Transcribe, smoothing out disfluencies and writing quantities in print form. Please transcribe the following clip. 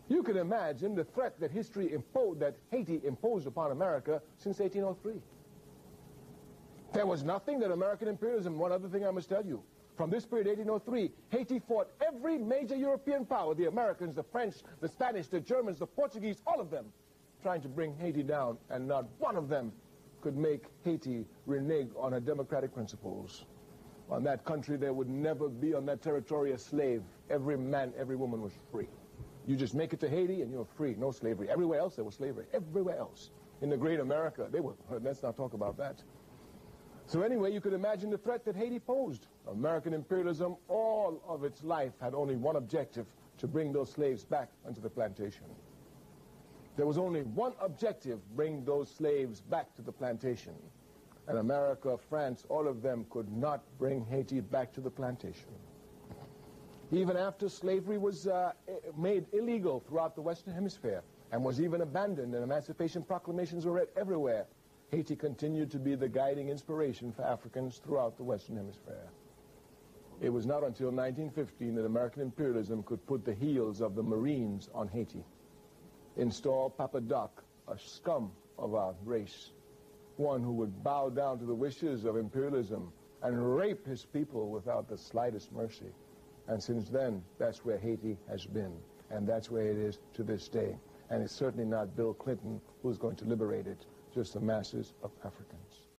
You can imagine the threat that that Haiti imposed upon America since 1803. There was nothing that American imperialism, one other thing I must tell you, from this period, 1803, Haiti fought every major European power, the Americans, the French, the Spanish, the Germans, the Portuguese, all of them, trying to bring Haiti down, and not one of them could make Haiti renege on her democratic principles. On that country, there would never be on that territory a slave. Every man, every woman was free. You just make it to Haiti and you're free, no slavery. Everywhere else there was slavery, everywhere else. In the great America, they were, let's not talk about that. So anyway, you could imagine the threat that Haiti posed. American imperialism, all of its life, had only one objective, to bring those slaves back onto the plantation. There was only one objective, bring those slaves back to the plantation. And America, France, all of them could not bring Haiti back to the plantation. Even after slavery was made illegal throughout the Western Hemisphere and was even abandoned and emancipation proclamations were read everywhere, Haiti continued to be the guiding inspiration for Africans throughout the Western Hemisphere. It was not until 1915 that American imperialism could put the heels of the Marines on Haiti, install Papa Doc, a scum of our race, one who would bow down to the wishes of imperialism and rape his people without the slightest mercy. And since then, that's where Haiti has been, and that's where it is to this day. And it's certainly not Bill Clinton who's going to liberate it, just the masses of Africans.